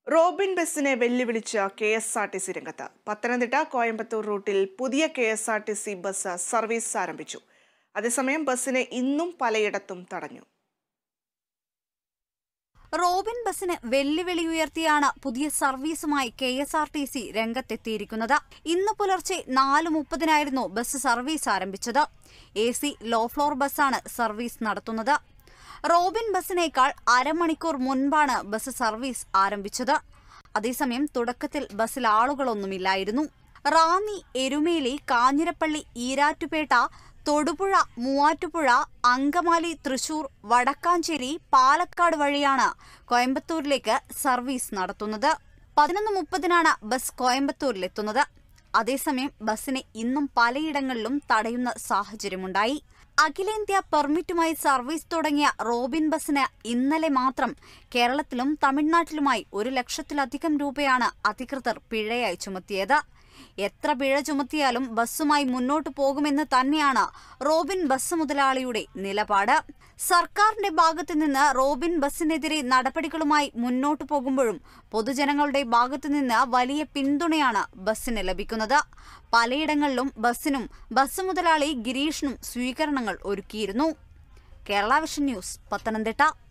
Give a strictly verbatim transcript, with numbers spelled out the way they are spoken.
Robin ബസിനെ വെല്ലുവിളിച്ച K S R T C രംഗത്ത്. പത്തനംതിട്ട കോയമ്പത്തൂർ റൂട്ടിൽ പുതിയ K S R T C bus service ആരംഭിച്ചു. അതേസമയം ബസിനെ ഇന്നും പലയിടത്തും തടഞ്ഞു. റോബിൻ ബസിന് വെല്ലുവിളി ഉയർത്തിയാണ് പുതിയ സർവീസുമായി K S R T C രംഗത്തെത്തിയിരിക്കുന്നത്. ഇന്ന് പുലർച്ചെ നാല് മുപ്പതിനായിരുന്നു ബസ് സർവീസ് ആരംഭിച്ചത്. എ സി ലോ ഫ്ലോർ ബസ്സാണ് സർവീസ് നടത്തുന്നത്. റോബിൻ ബസിനേക്കാൾ അരമണിക്കൂർ മുൻപാണ് ബസ് സർവീസ് ആരംഭിച്ചത്. അതേസമയം തുടക്കത്തിൽ ബസ്സിൽ ആളുകളൊന്നുമില്ലായിരുന്നു. റാന്നി, എരുമേലി, കാഞ്ഞിരപ്പള്ളി, ഈരാറ്റുപേട്ട, തൊടുപുഴ, മൂവാറ്റുപുഴ, അങ്കമാലി, തൃശൂർ, വടക്കാഞ്ചേരി, പാലക്കാട് വഴിയാണ് കോയമ്പത്തൂരിലേക്ക് സർവീസ് നടത്തുന്നത്. പതിനൊന്ന് മുപ്പതിനാണ് ബസ് കോയമ്പത്തൂരിലെത്തുന്നത്. അതേസമയം ബസിനെ ഇന്നും പലയിടങ്ങളിലും തടയുന്ന സാഹചര്യമുണ്ടായി. അഖിലേന്ത്യാ പെർമിറ്റുമായി സർവീസ് തുടങ്ങിയ റോബിൻ ബസിന് ഇന്നലെ മാത്രം കേരളത്തിലും തമിഴ്നാട്ടിലുമായി ഒരു ലക്ഷത്തിലധികം രൂപയാണ് അധികൃതർ പിഴയായി ചുമത്തിയത്. എത്ര പിഴ ചുമത്തിയാലും ബസ്സുമായി മുന്നോട്ടു പോകുമെന്ന് തന്നെയാണ് റോബിൻ ബസ് മുതലാളിയുടെ നിലപാട്. സർക്കാരിന്റെ ഭാഗത്തു നിന്ന് റോബിൻ ബസിനെതിരെ നടപടികളുമായി മുന്നോട്ടു പോകുമ്പോഴും പൊതുജനങ്ങളുടെ ഭാഗത്തുനിന്ന് വലിയ പിന്തുണയാണ് ബസ്സിന് ലഭിക്കുന്നത്. പലയിടങ്ങളിലും ബസ്സിനും ബസ് മുതലാളി ഗിരീഷിനും സ്വീകരണങ്ങൾ ഒരുക്കിയിരുന്നു. Kerala vision news, Pathanamthitta.